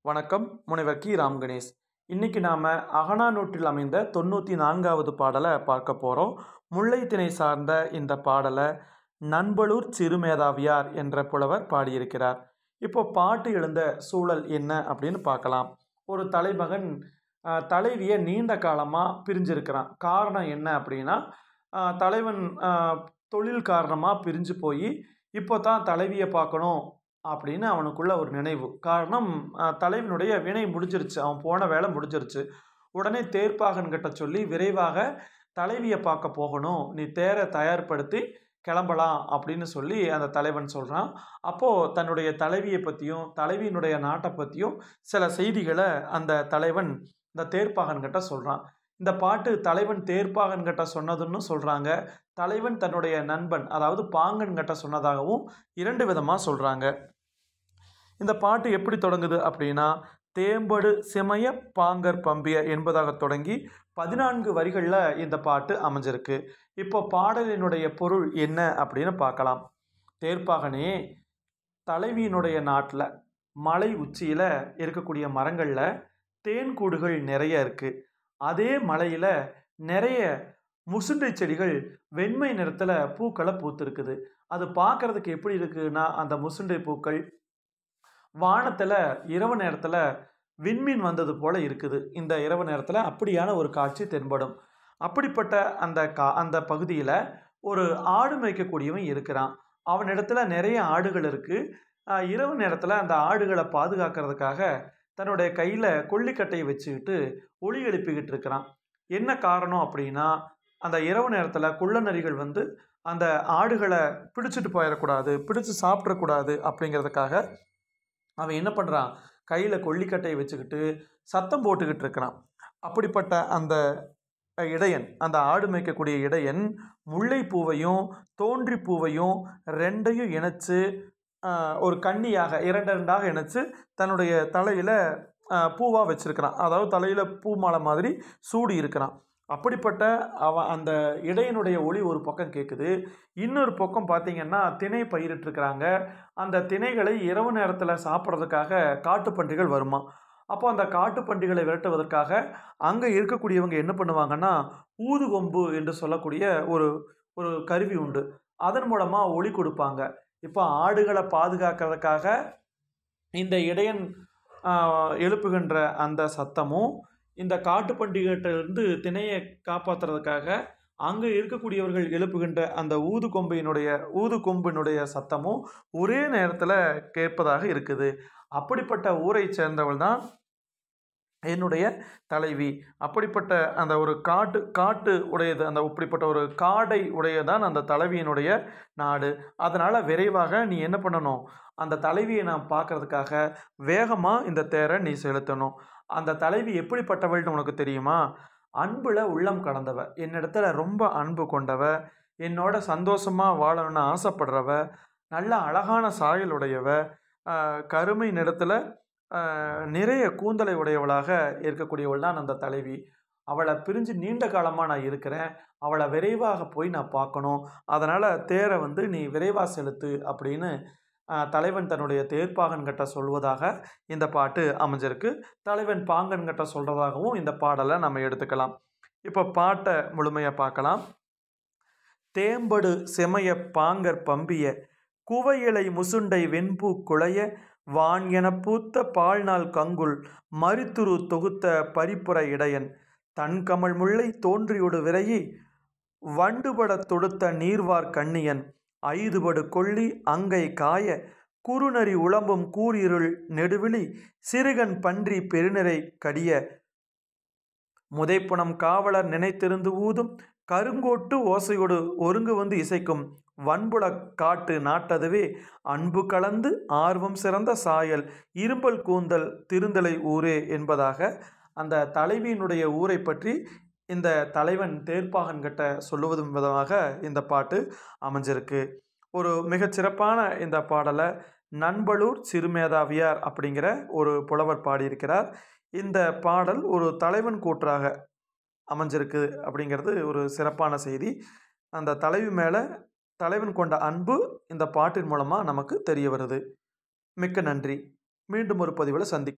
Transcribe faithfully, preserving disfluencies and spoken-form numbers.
வணக்கம். முனைவர் கி ராம் கணேஷ். இன்னைக்கு நாம அகனானூற்றில் அமைந்த தொண்ணூற்றி நான்காவது பாடலை பார்க்க போகிறோம். முல்லைத்திணை சார்ந்த இந்த பாடலை நண்பலூர் சிறுமேதாவியார் என்ற புலவர் பாடியிருக்கிறார். இப்போ பாட்டு எழுந்த சூழல் என்ன அப்படின்னு பார்க்கலாம். ஒரு தலைமகன் தலைவியை நீண்ட காலமாக பிரிஞ்சிருக்கிறான். காரணம் என்ன அப்படின்னா, தலைவன் தொழில் காரணமாக பிரிஞ்சு போய் இப்போ தான் தலைவியை பார்க்கணும் அப்படின்னு அவனுக்குள்ள ஒரு நினைவு. காரணம், தலைவனுடைய வினை முடிஞ்சிருச்சு, அவன் போன வேலை முடிஞ்சிருச்சு. உடனே தேர்ப்பாகன்கிட்ட சொல்லி விரைவாக தலைவியை பார்க்க போகணும், நீ தேரை தயார்படுத்தி கிளம்பலாம் அப்படின்னு சொல்லி அந்த தலைவன் சொல்கிறான். அப்போது தன்னுடைய தலைவியை பற்றியும் தலைவியினுடைய நாட்டை பற்றியும் சில செய்திகளை அந்த தலைவன் இந்த தேர்ப்பாகன்கிட்ட சொல்கிறான். இந்த பாட்டு தலைவன் தேர்ப்பாகன்கிட்ட சொன்னதுன்னு சொல்கிறாங்க, தலைவன் தன்னுடைய நண்பன் அதாவது பாங்கன்கிட்ட சொன்னதாகவும் இரண்டு விதமாக சொல்கிறாங்க. இந்த பாட்டு எப்படி தொடங்குது அப்படின்னா, தேம்படு சிமைய பாங்கர் பம்பிய என்பதாக தொடங்கி பதினான்கு வரிகளில் இந்த பாட்டு அமைஞ்சிருக்கு. இப்போ பாடலினுடைய பொருள் என்ன அப்படின்னு பார்க்கலாம். தேர்ப்பாகனே, தலைவியினுடைய நாட்டில் மலை உச்சியில் இருக்கக்கூடிய மரங்களில் தேன்கூடுகள் நிறைய இருக்குது. அதே மலையில் நிறைய முசுண்டை செடிகள் வெண்மை நிறத்தில் பூக்களை பூத்துருக்குது. அது பார்க்குறதுக்கு எப்படி இருக்குன்னா, அந்த முசுண்டை பூக்கள் வானத்தில் இரவு நேரத்தில் விண்மீன் வந்தது போல் இருக்குது. இந்த இரவு நேரத்தில் அப்படியான ஒரு காட்சி தென்படும். அப்படிப்பட்ட அந்த கா அந்த பகுதியில் ஒரு ஆடு மேய்க்கக்கூடியவன் இருக்கிறான். அவனிடத்துல நிறைய ஆடுகள் இருக்குது. இரவு நேரத்தில் அந்த ஆடுகளை பாதுகாக்கிறதுக்காக தன்னுடைய கையில் கொல்லிக்கட்டையை வச்சுக்கிட்டு ஒளி எழுப்பிக்கிட்டு இருக்கிறான். என்ன காரணம் அப்படின்னா, அந்த இரவு நேரத்தில் குள்ள நரிகள் வந்து அந்த ஆடுகளை பிடிச்சிட்டு போயிடக்கூடாது, பிடிச்சி சாப்பிடக்கூடாது அப்படிங்கிறதுக்காக அவன் என்ன பண்ணுறான், கையில் கொல்லிக்கட்டையை வச்சுக்கிட்டு சத்தம் போட்டுக்கிட்டு இருக்கிறான். அப்படிப்பட்ட அந்த இடையன், அந்த ஆடு மேய்க்கக்கூடிய இடையன் முல்லைப்பூவையும் தோன்றி பூவையும் ரெண்டையும் இணைச்சு ஒரு கண்ணியாக இரண்டு ரெண்டாக இணைச்சு தன்னுடைய தலையில் பூவாக வச்சுருக்கிறான். அதாவது தலையில் பூ மாலை மாதிரி சூடி இருக்கிறான். அப்படிப்பட்ட அவன் அந்த இடையனுடைய ஒளி ஒரு பக்கம் கேட்குது. இன்னொரு பக்கம் பார்த்திங்கன்னா திணை பயிரிட்டுருக்கிறாங்க. அந்த திணைகளை இரவு நேரத்தில் சாப்பிட்றதுக்காக காட்டுப்பன்றிகள் வருமா. அப்போ அந்த காட்டுப்பன்றிகளை விரட்டுவதற்காக அங்கே இருக்கக்கூடியவங்க என்ன பண்ணுவாங்கன்னா, ஊதுகொம்பு என்று சொல்லக்கூடிய ஒரு ஒரு கருவி உண்டு. அதன் மூலமாக ஒளி கொடுப்பாங்க. இப்போ ஆடுகளை பாதுகாக்கிறதுக்காக இந்த இடையன் எழுப்புகின்ற அந்த சத்தமும், இந்த காட்டுப்பண்டிகையிலிருந்து திணையை காப்பாற்றுறதுக்காக அங்கே இருக்கக்கூடியவர்கள் எழுப்புகின்ற அந்த ஊது கொம்பினுடைய ஊது கொம்பினுடைய சத்தமும் ஒரே நேரத்தில் கேட்பதாக இருக்குது. அப்படிப்பட்ட ஊரை சேர்ந்தவள் தான் என்னுடைய தலைவி. அப்படிப்பட்ட அந்த ஒரு காட்டு காட்டு உடையது, அந்த அப்படிப்பட்ட ஒரு காடை உடையதான் அந்த தலைவியினுடைய நாடு. அதனால் விரைவாக நீ என்ன பண்ணணும், அந்த தலைவியை நான் பார்க்கறதுக்காக வேகமாக இந்த தேரை நீ செலுத்தணும். அந்த தலைவி எப்படிப்பட்டவள்னு உனக்கு தெரியுமா? அன்பில் உள்ளம் கடந்தவ, என்னிடத்துல ரொம்ப அன்பு கொண்டவ, என்னோட சந்தோஷமாக வாழணும்னு ஆசைப்படுறவ, நல்ல அழகான சாயலுடையவ, கருமை நிறத்தில் நிறைய கூந்தலை உடையவளாக இருக்கக்கூடியவள் தான் அந்த தலைவி. அவளை பிரிஞ்சு நீண்ட காலமாக நான் இருக்கிறேன். அவளை விரைவாக போய் நான் பார்க்கணும். அதனால் தேரை வந்து நீ விரைவாக செலுத்து அப்படின்னு தலைவன் தன்னுடைய தேர்ப்பாகன்கிட்ட சொல்வதாக இந்த பாட்டு அமைஞ்சிருக்கு. தலைவன் பாங்கன்கிட்ட சொல்கிறதாகவும் இந்த பாடலை நம்ம எடுத்துக்கலாம். இப்போ பாட்டை முழுமையாக பார்க்கலாம். தேம்படு செமைய பாங்கர் பம்பிய குவையிலை முசுண்டை வெண்பூ குளைய வான் என பூத்த பால்நாள் கங்குல் மரித்துரு தொகுத்த பரிப்புற இடையன் தன் கமல் முல்லை தோன்றியொடு விரையி வண்டுபட தொடுத்த நீர்வார் கண்ணியன் ஐதுபடு கொள்ளி அங்கை காய குறுநரி உளம்பும் கூரிருள் நெடுவிழி சிறுகன் பன்றி பெருநிறை கடிய முதைப்புணம் காவலர் நினைத்திருந்து ஊதும் கருங்கோட்டு ஓசையோடு ஒருங்கு வந்து இசைக்கும் வன்புல காட்டு நாட்டதுவே அன்பு கலந்து ஆர்வம் சிறந்த சாயல் இரும்பல் கூந்தல் திருந்தலை ஊரே என்பதாக அந்த தலைவியினுடைய ஊரை பற்றி இந்த தலைவன் தேர்ப்பாகன்கிட்ட சொல்லுவதும் விதமாக இந்த பாட்டு அமைஞ்சிருக்கு. ஒரு மிகச்சிறப்பான இந்த பாடலை நண்பலூர் சிறுமேதாவியார் அப்படிங்கிற ஒரு புலவர் பாடியிருக்கிறார். இந்த பாடல் ஒரு தலைவன் கூற்றாக அமைஞ்சிருக்கு அப்படிங்கிறது ஒரு சிறப்பான செய்தி. அந்த தலைவி மேலே தலைவன் கொண்ட அன்பு இந்த பாட்டின் மூலமாக நமக்கு தெரிய வருது. மிக்க நன்றி. மீண்டும் ஒரு பதிவில் சந்திக்கிறேன்.